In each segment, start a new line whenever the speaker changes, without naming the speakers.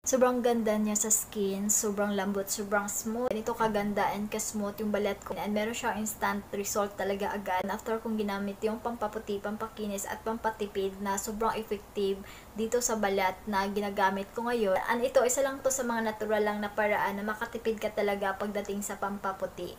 Sobrang ganda niya sa skin, sobrang lambot, sobrang smooth. Ganito kaganda and ka-smooth yung balat ko. And meron siyang instant result talaga agad. After kong ginamit yung pampaputi, pampakinis at pampatipid na sobrang effective dito sa balat na ginagamit ko ngayon. And ito, isa lang to sa mga natural lang na paraan na makatipid ka talaga pagdating sa pampaputi.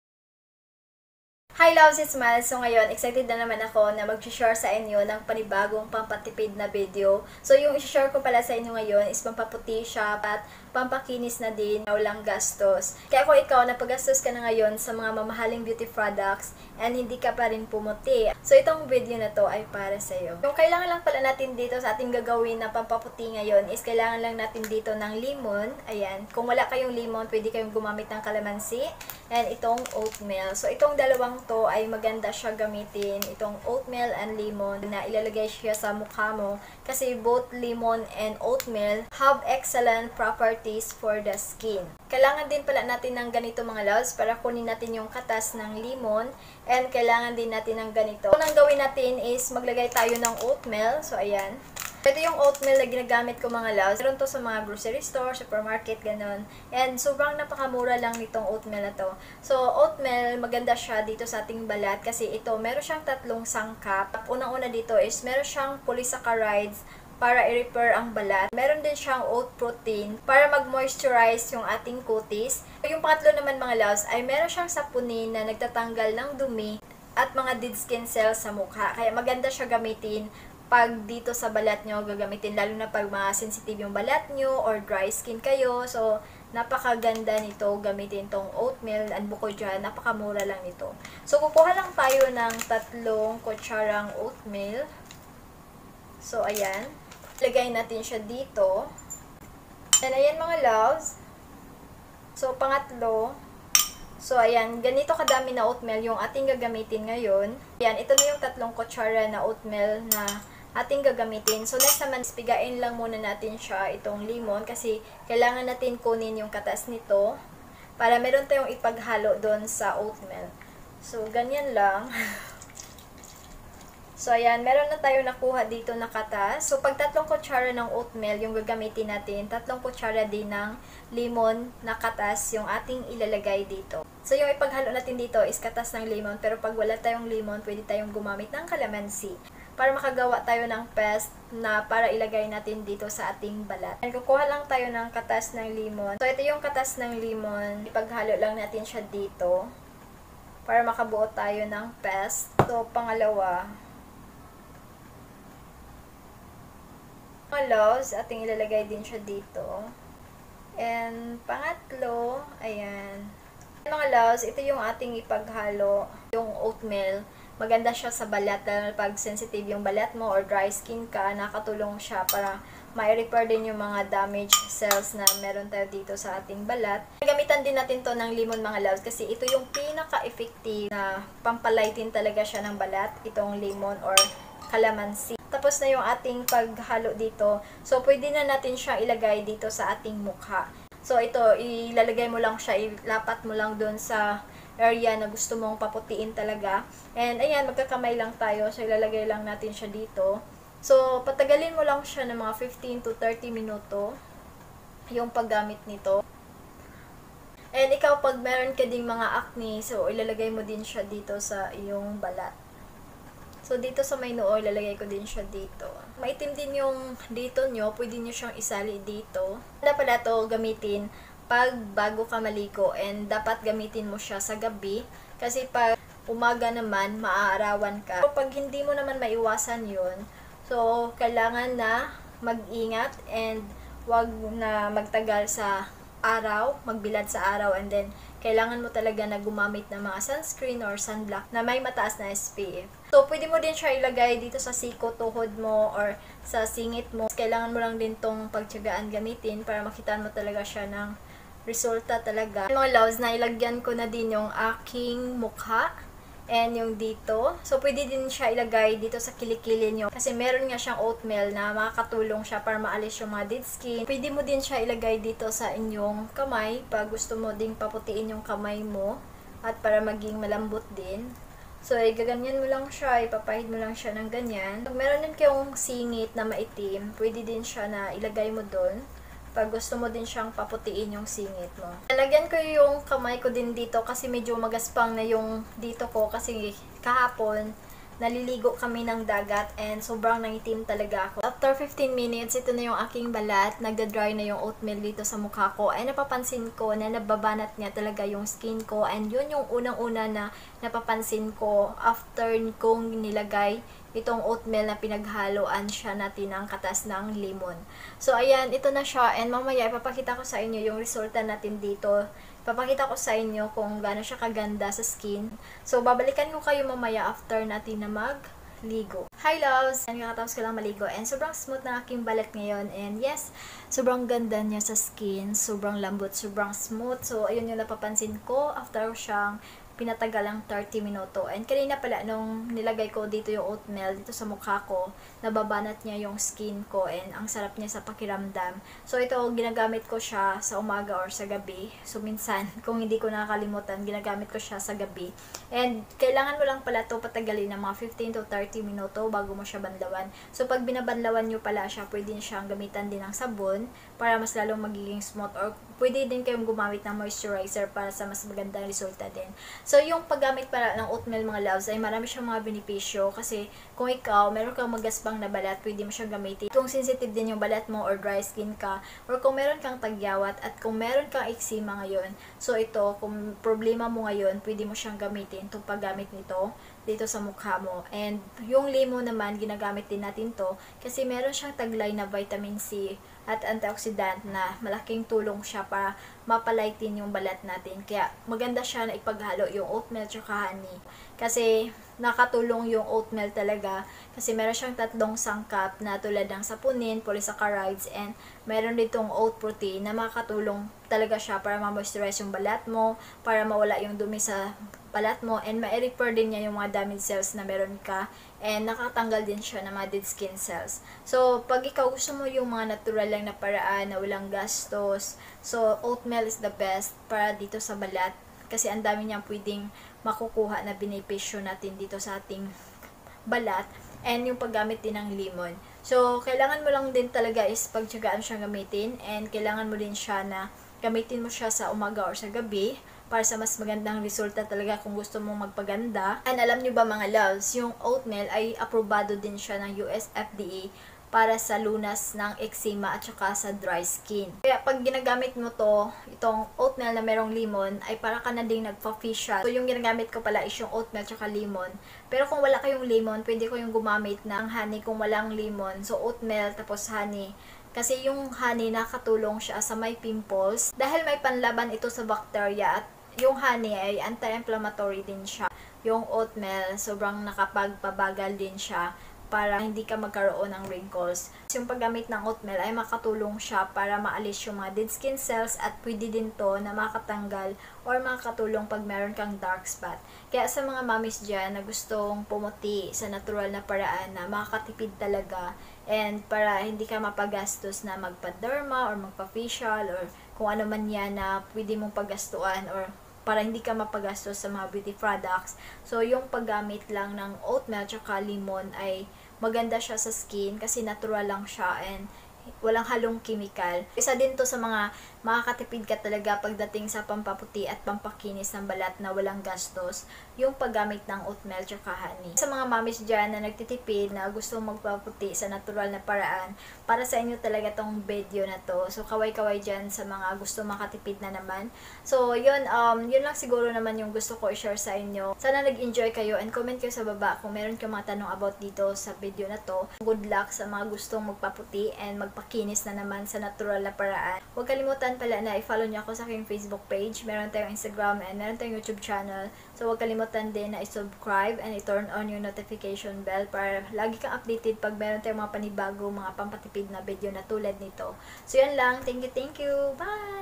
Hi loves, it's Mal. So ngayon, excited na naman ako na mag-share sa inyo ng panibagong pampatipid na video. So yung i-share ko pala sa inyo ngayon is pampaputi siya at pampakinis na din, walang gastos. Kaya kung ikaw napaggastos ka na ngayon sa mga mamahaling beauty products and hindi ka pa rin pumuti, so itong video na to ay para sa iyo. Yung kailangan lang pala natin dito sa ating gagawin na pampaputi ngayon is kailangan lang natin dito ng lemon. Ayan, kung wala kayong lemon, pwede kayong gumamit ng calamansi and itong oatmeal. So itong dalawang to ay maganda siya gamitin, itong oatmeal and lemon na ilalagay siya sa mukha mo kasi both lemon and oatmeal have excellent properties for the skin. Kailangan din pala natin ng ganito mga loves para kunin natin yung katas ng lemon and kailangan din natin ng ganito. Unang gawin natin is maglagay tayo ng oatmeal. So ayan. Ito yung oatmeal na ginagamit ko mga loves. Meron to sa mga grocery store, supermarket, ganun. And sobrang napakamura lang nitong oatmeal na to. So, oatmeal, maganda siya dito sa ating balat kasi ito, meron siyang tatlong sangkap. Unang-una dito is meron siyang polysaccharides para i-repair ang balat. Meron din siyang oat protein para mag-moisturize yung ating kutis. Yung pangatlo naman mga loves ay meron siyang sapunin na nagtatanggal ng dumi at mga dead skin cells sa mukha. Kaya maganda siya gamitin pag dito sa balat nyo gagamitin, lalo na pag mga sensitive yung balat nyo or dry skin kayo. So, napakaganda nito gamitin tong oatmeal and bukod dyan, napakamura lang nito. So, kukuha lang tayo ng 3 kutsarang oatmeal. So, ayan. Lagay natin siya dito. And ayan mga loves. So, pangatlo. So, ayan, ganito kadami na oatmeal yung ating gagamitin ngayon. Ayan, ito na yung 3 kutsara na oatmeal na ating gagamitin. So, next naman, pigain lang muna natin siya, itong lemon, kasi kailangan natin kunin yung katas nito para meron tayong ipaghalo doon sa oatmeal. So, ganyan lang. So, ayan, meron na tayo nakuha dito na katas. So, pag 3 kutsara ng oatmeal yung gagamitin natin, 3 kutsara din ng lemon na katas yung ating ilalagay dito. So, yung ipaghalo natin dito is katas ng lemon, pero pag wala tayong lemon, pwede tayong gumamit ng calamansi para makagawa tayo ng paste na para ilagay natin dito sa ating balat. And kukuha lang tayo ng katas ng lemon. So, ito yung katas ng lemon. Ipaghalo lang natin siya dito para makabuo tayo ng paste. So, pangalawa, mga loves, ating ilalagay din siya dito. And pangatlo, ayan. Mga loves, ito yung ating ipaghalo, yung oatmeal. Maganda siya sa balat dahil pag sensitive yung balat mo or dry skin ka, nakatulong siya para ma-repair din yung mga damaged cells na meron tayo dito sa ating balat. Gamitan din natin to ng lemon mga loves kasi ito yung pinaka-effective na pampalightin talaga siya ng balat, itong lemon or calamansi. Tapos na yung ating paghalo dito. So, pwede na natin siya ilagay dito sa ating mukha. So, ito, ilalagay mo lang siya, ilapat mo lang doon sa area na gusto mong paputiin talaga. And, ayan, magkakamay lang tayo. So, ilalagay lang natin siya dito. So, patagalin mo lang siya ng mga 15 to 30 minuto yung paggamit nito. And, ikaw, pag meron ka ding mga acne, so, ilalagay mo din siya dito sa iyong balat. So, dito sa may noo, ilalagay ko din siya dito. Maitim din yung dito nyo, pwede nyo siyang isali dito. Dapat pala to gamitin pag bago ka maligo and dapat gamitin mo siya sa gabi kasi pag umaga naman, maaarawan ka. So, pag hindi mo naman maiwasan yun, so, kailangan na mag-ingat and wag na magtagal sa araw, magbilad sa araw, and then kailangan mo talaga na gumamit ng mga sunscreen or sunblock na may mataas na SPF. So, pwede mo din siya ilagay dito sa siko, tuhod mo, or sa singit mo. Kailangan mo lang din tong pagtiyagaan gamitin para makita mo talaga siya ng resulta talaga. Mga loves, nailagyan ko na din yung aking mukha and yung dito. So, pwede din siya ilagay dito sa kilikili nyo. Kasi meron nga siyang oatmeal na makakatulong siya para maalis yung mga dead skin. Pwede mo din siya ilagay dito sa inyong kamay pag gusto mo ding paputiin yung kamay mo at para maging malambot din. So, gaganyan mo lang siya, ipapahid mo lang siya ng ganyan. Pag meron din kayong singit na maitim, pwede din siya na ilagay mo doon pag gusto mo din siyang paputiin yung singit mo. Nalagyan ko yung kamay ko din dito kasi medyo magaspang na yung dito ko kasi kahapon naliligo kami ng dagat and sobrang nangitim talaga ako. After 15 minutes, ito na yung aking balat. Nagda-dry na yung oatmeal dito sa mukha ko. Ay napapansin ko na nababanat niya talaga yung skin ko. And yun yung unang-una na napapansin ko after kong nilagay itong oatmeal na pinaghaloan siya natin ng katas ng lemon. So, ayan, ito na siya. And mamaya, ipapakita ko sa inyo yung resulta natin dito. Ipapakita ko sa inyo kung gaano siya kaganda sa skin. So, babalikan ko kayo mamaya after natin na magligo. Hi, loves! Kakatapos ko lang maligo. And sobrang smooth na aking balat ngayon. And yes, sobrang ganda niya sa skin. Sobrang lambot, sobrang smooth. So, ayun yung napapansin ko after siyang pinatagal lang 30 minuto. And kanina pala, nung nilagay ko dito yung oatmeal, dito sa mukha ko, nababanat niya yung skin ko and ang sarap niya sa pakiramdam. So, ito, ginagamit ko siya sa umaga or sa gabi. So, minsan, kung hindi ko nakakalimutan, ginagamit ko siya sa gabi. And, kailangan mo lang pala ito patagalin ng mga 15 to 30 minuto bago mo siya banlawan. So, pag binabanlawan nyo pala siya, pwede siyang gamitan din ng sabon para mas lalong magiging smooth or pwede din kayong gumamit ng moisturizer para sa mas magandang resulta din. So, yung paggamit pala ng oatmeal mga loves ay marami siyang mga benepisyo kasi kung ikaw, meron kang magaspang na balat, pwede mo siyang gamitin. Kung sensitive din yung balat mo or dry skin ka, or kung meron kang tagyawat at kung meron kang eczema ngayon, so ito, kung problema mo ngayon, pwede mo siyang gamitin itong paggamit nito dito sa mukha mo. And yung lemon naman, ginagamit din natin to kasi meron siyang taglay na vitamin C at antioxidant na malaking tulong siya para mapalighten yung balat natin. Kaya maganda siya na ipaghalo yung oatmeal tsaka honey. Kasi nakatulong yung oatmeal talaga kasi meron siyang 3 sangkap na tulad ng saponin, polysaccharides, and meron ditong oat protein na makakatulong talaga siya para ma-moisturize yung balat mo, para mawala yung dumi sa balat mo, and ma-repair din niya yung mga damaged cells na meron ka, and nakatanggal din siya ng mga dead skin cells. So, pag ikaw gusto mo yung mga natural lang na paraan na walang gastos, so oatmeal is the best para dito sa balat kasi ang dami niyang pwedeng makukuha na benepisyo natin dito sa ating balat, and yung paggamit din ng lemon. So, kailangan mo lang din talaga is pagtyagaan siyang gamitin, and kailangan mo din siya na gamitin mo siya sa umaga or sa gabi para sa mas magandang resulta talaga kung gusto mong magpaganda. And alam nyo ba mga loves, yung oatmeal ay aprobado din siya ng US FDA para sa lunas ng eczema at saka sa dry skin. Kaya pag ginagamit mo to, itong oatmeal na merong lemon, ay para ka na ding nagpa-facial. So yung ginagamit ko pala is yung oatmeal at saka lemon. Pero kung wala kayong lemon, pwede ko yung gumamit ng honey kung walang lemon. So oatmeal tapos honey. Kasi yung honey nakatulong siya sa may pimples. Dahil may panlaban ito sa bacteria at yung honey ay anti-inflammatory din siya. Yung oatmeal, sobrang nakapagpabagal din siya para hindi ka magkaroon ng wrinkles. Yung paggamit ng oatmeal ay makatulong siya para maalis yung mga dead skin cells at pwede din to na makatanggal or makatulong pag meron kang dark spot. Kaya sa mga mommies dyan na gustong pumuti sa natural na paraan na makakatipid talaga and para hindi ka mapagastos na magpa-derma or magpa-facial or kung ano man yan na pwede mong pagastuan or para hindi ka mapagastos sa mga beauty products. So, yung paggamit lang ng oatmeal tsaka lemon ay maganda siya sa skin kasi natural lang siya and walang halong chemical. Isa din to sa mga makakatipid ka talaga pagdating sa pampaputi at pampakinis ng balat na walang gastos, yung paggamit ng oatmeal tsaka honey. Sa mga mommies dyan na nagtitipid na gusto magpaputi sa natural na paraan, para sa inyo talaga tong video na to. So, kaway-kaway dyan sa mga gusto makatipid na naman. So, yun lang siguro naman yung gusto ko i-share sa inyo. Sana nag-enjoy kayo and comment kayo sa baba kung meron kayong mga tanong about dito sa video na to. Good luck sa mga gustong magpaputi and magpakinis na naman sa natural na paraan. Huwag kalimutan pala na i-follow niyo ako sa aking Facebook page. Meron tayong Instagram and meron tayong YouTube channel. So, huwag kalimutan din na i-subscribe and i-turn on yung notification bell para lagi kang updated pag meron tayong mga panibago, mga pampatipid na video na tulad nito. So, yan lang. Thank you. Bye!